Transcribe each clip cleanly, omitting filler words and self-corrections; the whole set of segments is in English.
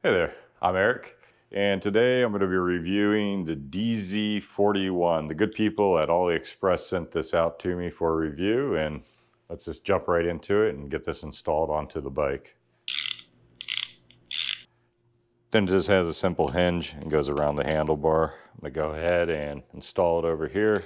Hey there, I'm Eric, and today I'm going to be reviewing the DZ41. The good people at AliExpress sent this out to me for a review, and let's just jump right into it and get this installed onto the bike. Then it just has a simple hinge and goes around the handlebar. I'm going to go ahead and install it over here.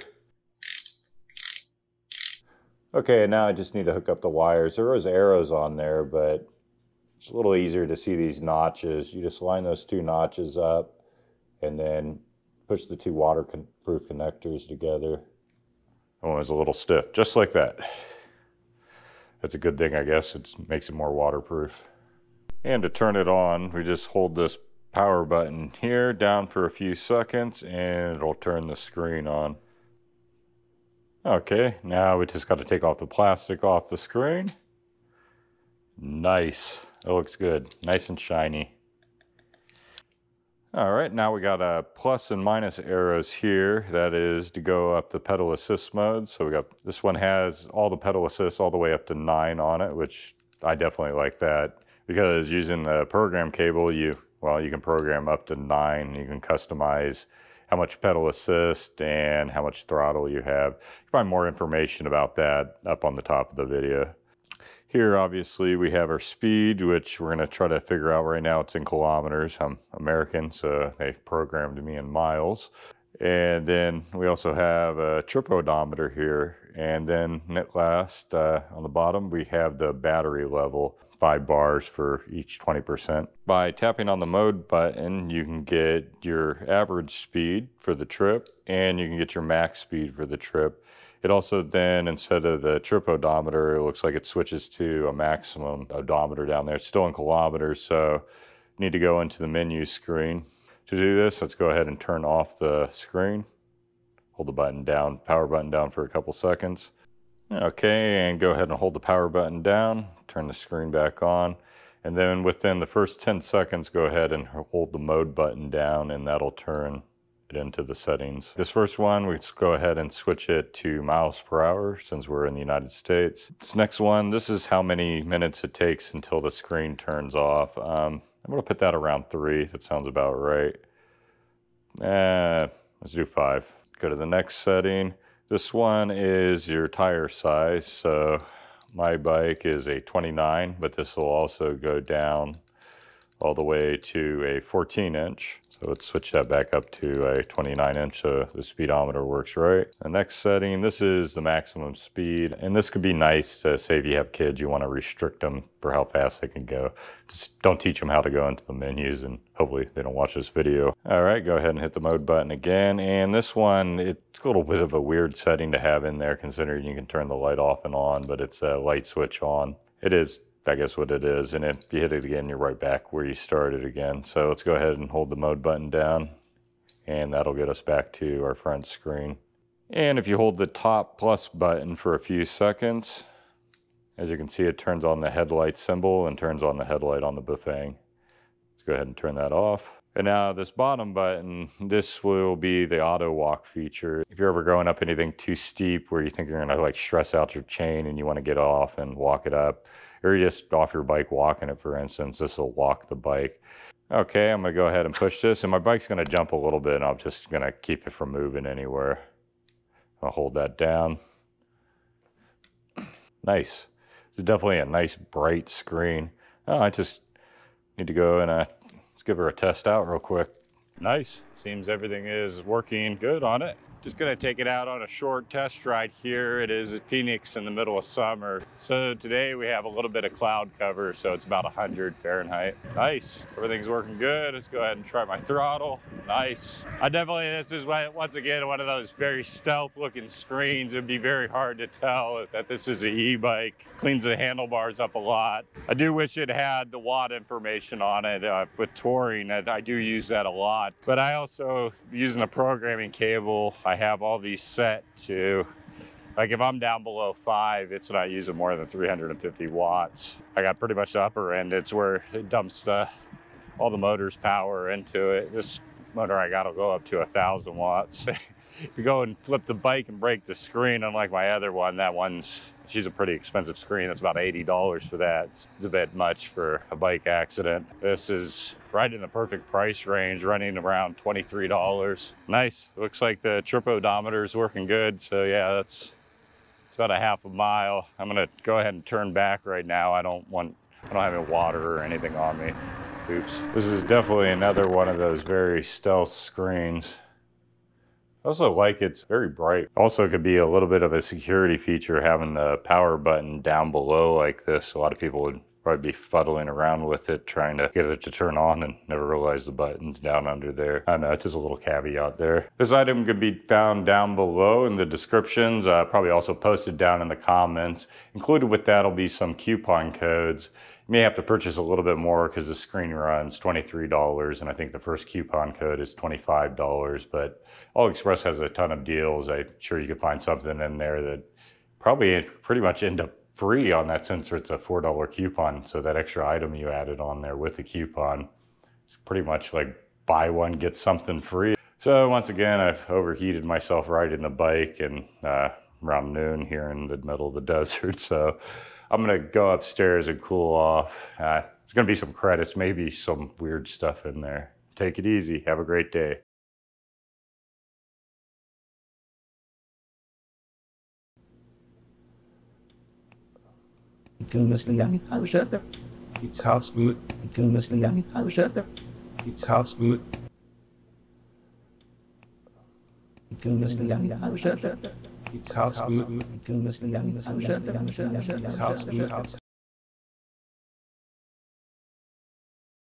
Okay, now I just need to hook up the wires. There was arrows on there, but it's a little easier to see these notches. You just line those two notches up and then push the two waterproof connectors together. Oh, it's a little stiff, just like that. That's a good thing, I guess. It makes it more waterproof. And to turn it on, we just hold this power button here down for a few seconds and it'll turn the screen on. Okay, now we just got to take off the plastic off the screen. Nice. It looks good. Nice and shiny. All right, now we got plus and minus arrows here. That is to go up the pedal assist mode. So we got, this one has all the pedal assists all the way up to 9 on it, which I definitely like that because using the program cable, you can program up to 9. You can customize how much pedal assist and how much throttle you have. You can find more information about that up on the top of the video. Here, obviously, we have our speed, which we're going to try to figure out right now. It's in kilometers. I'm American, so they programmed me in miles. And then we also have a trip odometer here. And then at last, on the bottom, we have the battery level, 5 bars for each 20%. By tapping on the mode button, you can get your average speed for the trip, and you can get your max speed for the trip. It also then, instead of the trip odometer, it looks like it switches to a maximum odometer down there. It's still in kilometers, so you need to go into the menu screen. To do this, let's go ahead and turn off the screen. Hold the button down, power button down for a couple seconds. Okay, and go ahead and hold the power button down, turn the screen back on, and then within the first 10 seconds, go ahead and hold the mode button down, and that'll turn into the settings. This first one, let's go ahead and switch it to miles per hour since we're in the United States. This next one, this is how many minutes it takes until the screen turns off. I'm gonna put that around 3. That sounds about right. Let's do 5. Go to the next setting. This one is your tire size. So my bike is a 29, but this will also go down all the way to a 14-inch. So let's switch that back up to a 29-inch so the speedometer works right. The next setting, this is the maximum speed. And this could be nice to say if you have kids, you want to restrict them for how fast they can go. Just don't teach them how to go into the menus and hopefully they don't watch this video. All right, go ahead and hit the mode button again. And this one, it's a little bit of a weird setting to have in there considering you can turn the light off and on, but it's a light switch on. It is, I guess, what it is, and if you hit it again, you're right back where you started again. So let's go ahead and hold the mode button down, and that'll get us back to our front screen. And if you hold the top plus button for a few seconds, as you can see, it turns on the headlight symbol and turns on the headlight on the Bafang. Let's go ahead and turn that off. And now this bottom button, this will be the auto walk feature. If you're ever going up anything too steep where you think you're gonna like stress out your chain and you wanna get off and walk it up, or you're just off your bike walking it, for instance, this will walk the bike. Okay, I'm gonna go ahead and push this, and my bike's gonna jump a little bit, and I'm just gonna keep it from moving anywhere. I'll hold that down. Nice. It's definitely a nice bright screen. Oh, I just need to go and let's give her a test out real quick. Nice. Seems everything is working good on it. Just gonna take it out on a short test ride here. It is Phoenix in the middle of summer. So today we have a little bit of cloud cover, so it's about 100 Fahrenheit. Nice, everything's working good. Let's go ahead and try my throttle. Nice. This is once again one of those very stealth looking screens. It'd be very hard to tell that this is an e-bike. Cleans the handlebars up a lot. I do wish it had the watt information on it. With touring, I do use that a lot. But I also, using the programming cable, I have all these set to, like if I'm down below 5, it's not using more than 350 watts. I got pretty much the upper end. It's where it dumps all the motor's power into it. This motor I got will go up to 1,000 watts. If you go and flip the bike and break the screen, unlike my other one, that one's She's a pretty expensive screen. That's about $80 for that. It's a bit much for a bike accident. This is right in the perfect price range, running around $23. Nice. Looks like the trip odometer is working good. So yeah, it's about a half a mile. I'm gonna go ahead and turn back right now. I don't have any water or anything on me. Oops. This is definitely another one of those very stealth screens. I also like it's very bright. Also, it could be a little bit of a security feature having the power button down below like this. A lot of people would probably be fuddling around with it, trying to get it to turn on and never realize the button's down under there. I don't know, it's just a little caveat there. This item can be found down below in the descriptions, probably also posted down in the comments. Included with that will be some coupon codes. You may have to purchase a little bit more because the screen runs $23, and I think the first coupon code is $25, but AliExpress has a ton of deals. I'm sure you could find something in there that probably pretty much end up free on that, since it's a $4 coupon. So that extra item you added on there with the coupon, it's pretty much like buy one, get something free. So once again, I've overheated myself riding the bike and around noon here in the middle of the desert. So I'm gonna go upstairs and cool off. There's gonna be some credits, maybe some weird stuff in there. Take it easy, have a great day. It's house good. It's house good. It's house good. It's house good.